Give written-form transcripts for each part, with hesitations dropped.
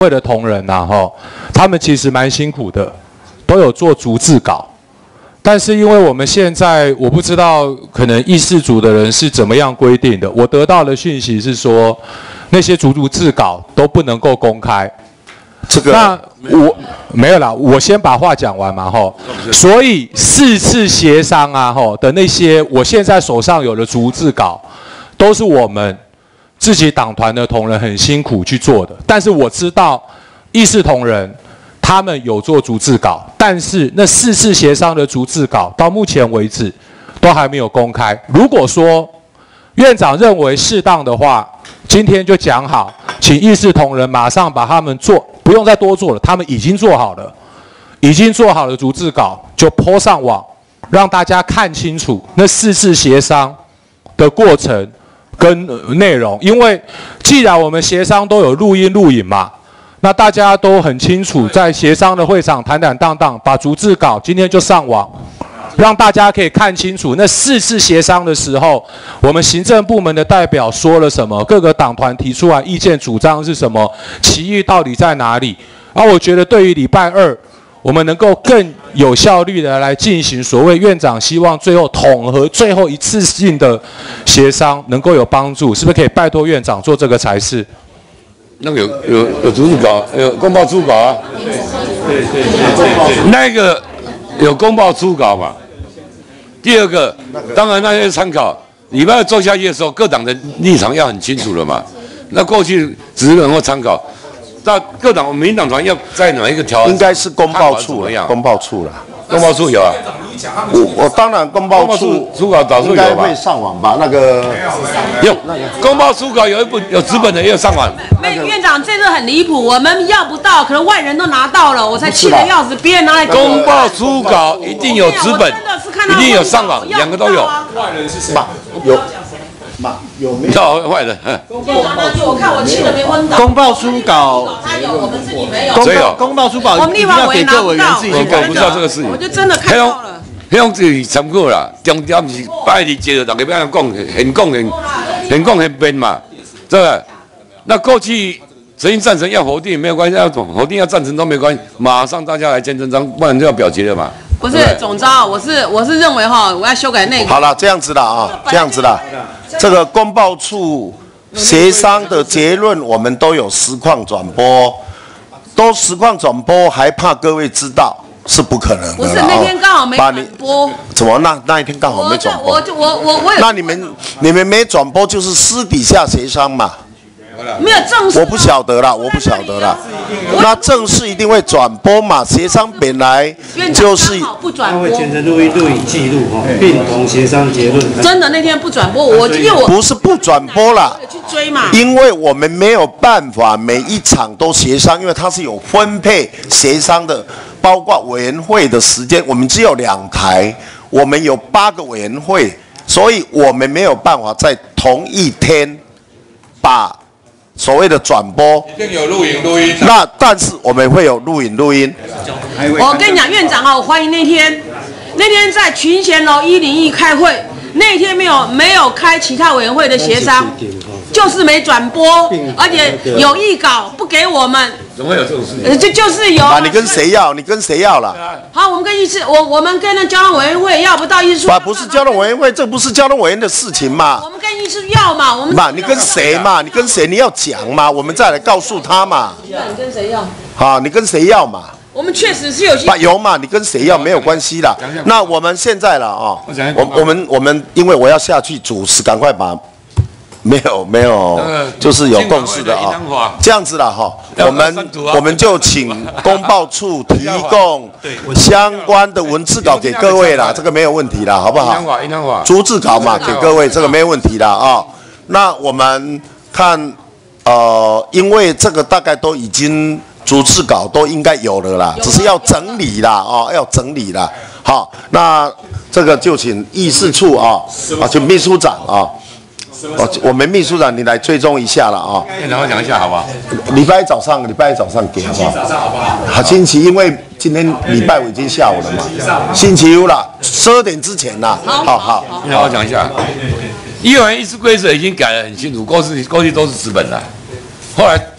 会的同仁呐，他们其实蛮辛苦的，都有做逐字稿。但是因为我们现在我不知道可能议事组的人是怎么样规定的，我得到的讯息是说，那些逐字稿都不能够公开。这个那我没有啦，我先把话讲完嘛所以4次协商啊的那些，我现在手上有的逐字稿，都是我们自己党团的同仁很辛苦去做的。但是我知道议事同仁他们有做逐字稿，但是那4次协商的逐字稿到目前为止都还没有公开。如果说院长认为适当的话，今天就讲好，请议事同仁马上把他们做，不用再多做了，他们已经做好了，逐字稿就po上网，让大家看清楚那4次协商的过程跟内容。因为既然我们协商都有录音录影嘛，那大家都很清楚，在协商的会场坦坦荡荡把逐字稿今天就上网，让大家可以看清楚那4次协商的时候，我们行政部门的代表说了什么，各个党团提出来意见主张是什么，歧义到底在哪里。我觉得对于礼拜2我们能够更有效率的来进行所谓院长希望最后统合最后一次性的协商能够有帮助，是不是可以拜托院长做这个才是？ 那个有逐字稿，有公报初稿啊。对，那个有公报初稿嘛。第二个，当然那些参考，礼拜2做下去的时候，各党的立场要很清楚了嘛。那过去只是能够参考，那各党民进党团要在哪一个条？ 应该是公报处了，公报处了。 公报处有啊， 我当然公报处初稿早就有吧， 应该会上网吧？那个有公报初稿有一部有纸本的也有上网。 院长这个很离谱，我们要不到，可能外人都拿到了，我才气得要死，别人拿来。 公报初稿一定有纸本，一定有上网，两个都有。 外人是谁？ 有没有坏人？ 我看我气得没昏倒。 公报初稿， 他有，我们自己没有。 公报初稿一定要给各委员自己去改。我不知道这个事情。 我就真的看到了。 那种就是参考啦，重点是拜日接着大家要讲，很讲很辩嘛，对不对？那过去陈英赞成要否定没有关系，要否定要赞成都没关系，马上大家来签真章，不然就要表决了嘛。 不是总召，我是认为我要修改内容。 好了，这样子的啊，这样子的，这个公报处协商的结论我们都有实况转播，都实况转播，还怕各位知道？是不可能的。 不是那天刚好没转播。 怎么那一天刚好没转播？ 我有。 那你们没转播就是私底下协商嘛？ 没有正式。 我不晓得啦，那正式一定会转播嘛？协商本来就是。 不转播。 会全程录影记录并同协商结论。 真的那天不转播，因为我不是不转播啦。 去追嘛。 因为我们没有办法每一场都协商，因为它是有分配协商的。包括委员会的时间，我们只有2台，我们有8个委员会，所以我们没有办法在同一天把所谓的转播。 一定有录音。 那但是我们会有录音。 我跟你讲，院长我怀疑那天在群贤楼101开会，那天没有开其他委员会的协商，就是没转播，而且有议稿不给我们。 怎么会有这种事情？ 就是有。 你跟谁要了？ 好，我们跟我们跟那交通委员会要不到议事。 不是交通委员会，这不是交通委员的事情嘛。 我们跟议事要嘛，我们。 你跟谁嘛？你跟谁？你要讲嘛，我们再来告诉他嘛。 你跟谁要？ 好，你跟谁要嘛？ 我们确实是有些。 有嘛？你跟谁要没有关系啦。那我们现在了啊，我们因为我要下去主持，赶快把。没有，就是有共识的啊。这样子了哈，我们就请公报处提供相关的文字稿给各位啦，这个没有问题啦，好不好？逐字稿嘛，给各位这个没有问题啦啊。那我们看，因为这个大概都已经逐字稿都应该有了啦，只是要整理啦要整理啦。好，那这个就请议事处请秘书长啊。我们秘书长，你来追踪一下了啊！ 院长，我讲一下好不好？ 礼拜一早上给好不好？好，星期因为今天礼拜5已经下午了嘛，星期五了，12点之前啦。好。 那我讲一下，议员议事规则已经改得很清楚，过去都是纸本的，后来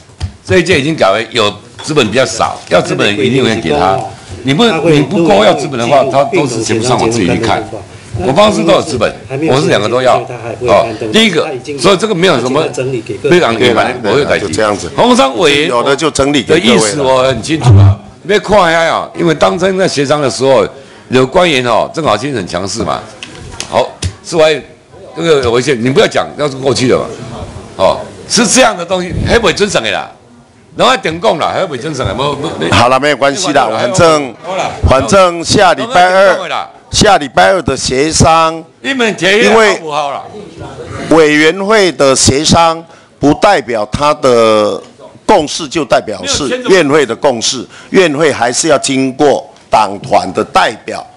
这一届已经改为有资本比较少，要资本人一定会给他。你不够要资本的话，他都是全部上网自己去看。我办公室都有资本，我是2个都要。哦，第一个，所以这个没有什么非常给反正我会改进。 这样子， 红商委员有的就整理的意思我很清楚啊。别看下啊，因为当真在协商的时候，有官员哦，正好精神强势嘛。好，是外这个有违宪，你不要讲，那是过去的嘛。哦，是这样的东西，还不会遵守的啦。然后点供啦，还不会遵守的， 好了，没有关系啦，反正下礼拜二的协商，因为委员会的协商不代表他的共识就代表是院会的共识，院会还是要经过党团的代表。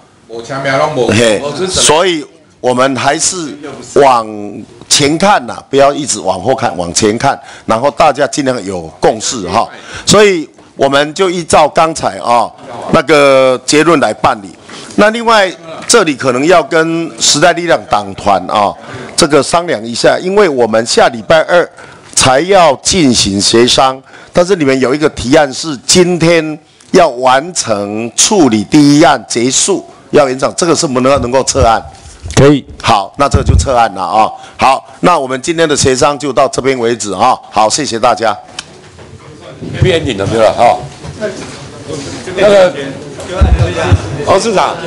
所以我们还是往前看呐，不要一直往后看，往前看，然后大家尽量有共识哈。所以我们就依照刚才那个结论来办理。那另外这里可能要跟时代力量党团这个商量一下，因为我们下礼拜二才要进行协商，但是里面有一个提案是今天要完成处理第一案结束，要延长，这个是不能够撤案。 可以， 好，那这个就撤案了好，那我们今天的协商就到这边为止好，谢谢大家。 边顶的对了哈。那个王市长。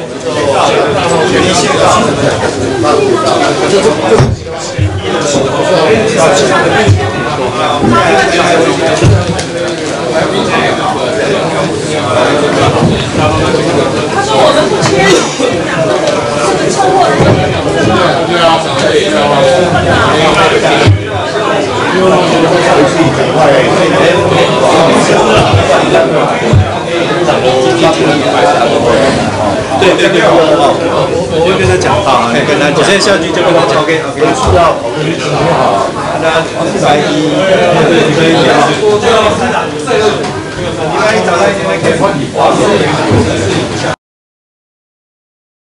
他说我们不签，这个臭货的对，我会跟他讲话，跟他，我现在下去就跟他讲。OK， 需要讨论好，那礼拜一早上应该可以。